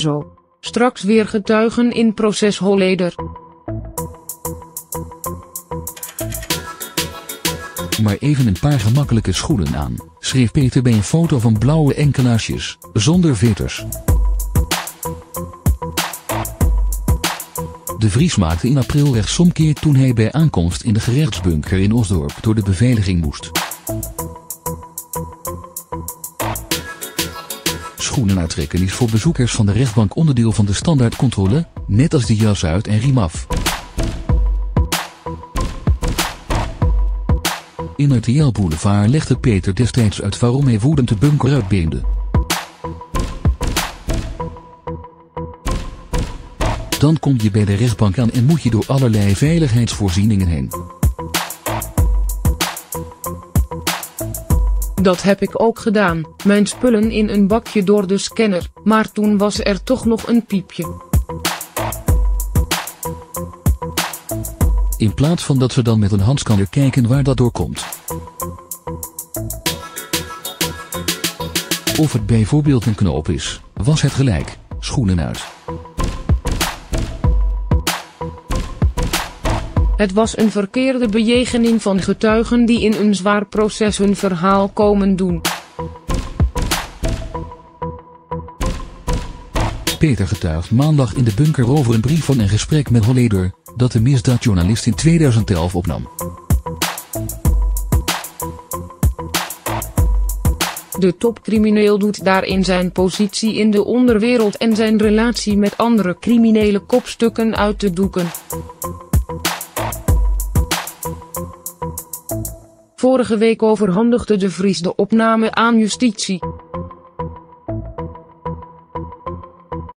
zo. Straks weer getuigen in proces Holleder. Maar even een paar gemakkelijke schoenen aan, schreef Peter bij een foto van blauwe enkelaarsjes, zonder veters. De Vries maakte in april rechtsomkeer toen hij bij aankomst in de gerechtsbunker in Osdorp door de beveiliging moest. Schoenen uittrekken is voor bezoekers van de rechtbank onderdeel van de standaardcontrole, net als de jas uit en riem af. In RTL Boulevard legde Peter destijds uit waarom hij woedend de bunker uitbeende. Dan kom je bij de rechtbank aan en moet je door allerlei veiligheidsvoorzieningen heen. Dat heb ik ook gedaan, mijn spullen in een bakje door de scanner, maar toen was er toch nog een piepje. In plaats van dat ze dan met een handscanner kijken waar dat door komt. Of het bijvoorbeeld een knoop is, was het gelijk, schoenen uit. Het was een verkeerde bejegening van getuigen die in een zwaar proces hun verhaal komen doen. Peter getuigt maandag in de bunker over een brief van een gesprek met Holleder, dat de misdaadjournalist in 2011 opnam. De topcrimineel doet daarin zijn positie in de onderwereld en zijn relatie met andere criminele kopstukken uit de doeken. Vorige week overhandigde de Vries de opname aan justitie.